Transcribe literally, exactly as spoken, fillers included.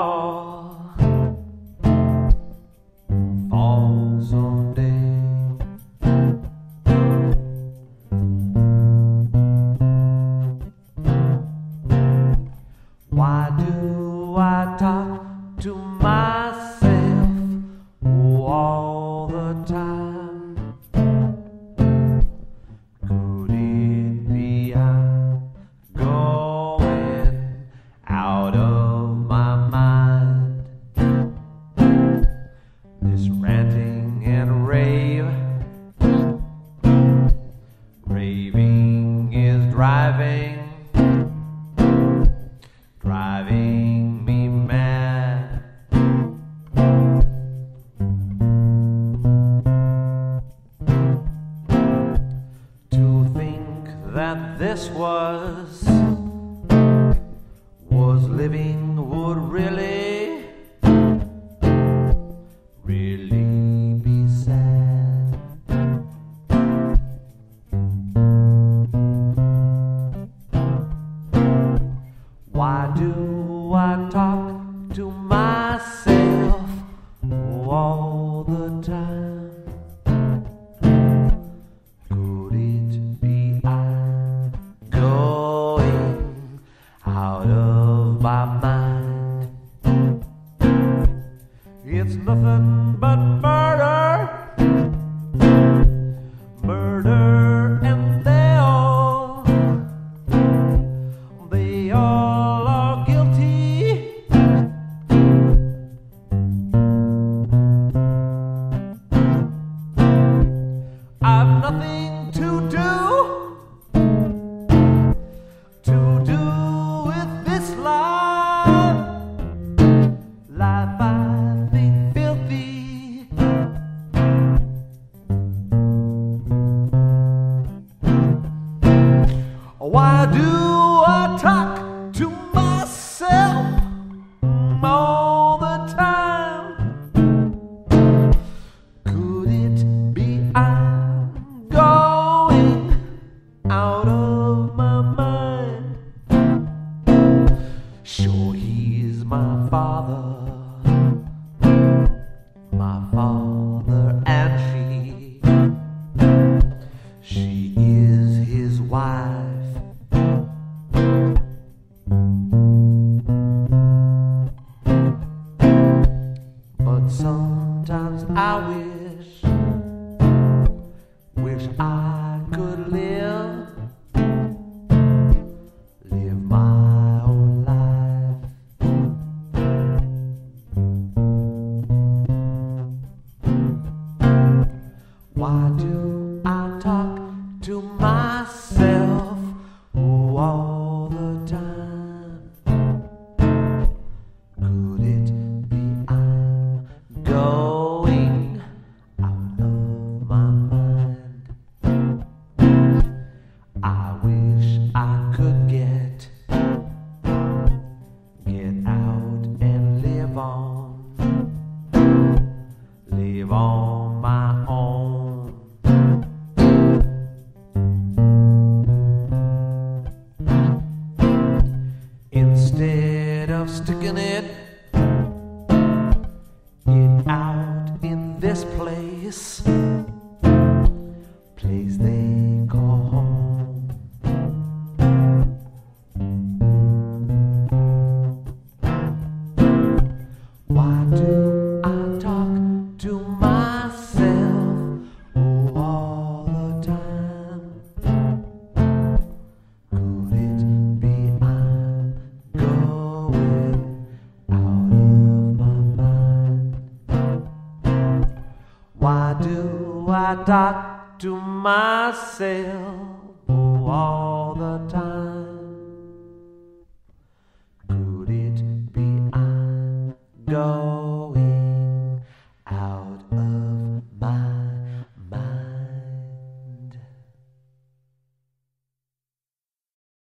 fall, fall someday. Why do I talk to myself all the time? Could it be I'm going out of my mind? This ranting and rave, raving is driving driving me mad. To think that this was was living would really really be sad. Why do I talk to myself all the time? Could it be I'm going out of my mind? It's nothing but murder, murder, and they all, they all are guilty. I've nothing to do, to do with this life. Life I think filthy. Why do I talk to myself all the time? Could it be I'm going out of my mind? Sure, he's my father, my father, and she, she is his wife. But sometimes I wish, wish I could live, live my own life. Why do I talk to myself all the time? Could it be I'm going out of my mind? I wish I could get, get out and live on, live on my own. Instead of sticking it, it out in this place, place they call home. Why do I talk to myself all the time? Could it be I'm going out of my mind? Why do I talk to myself all the time? Could it be I'm going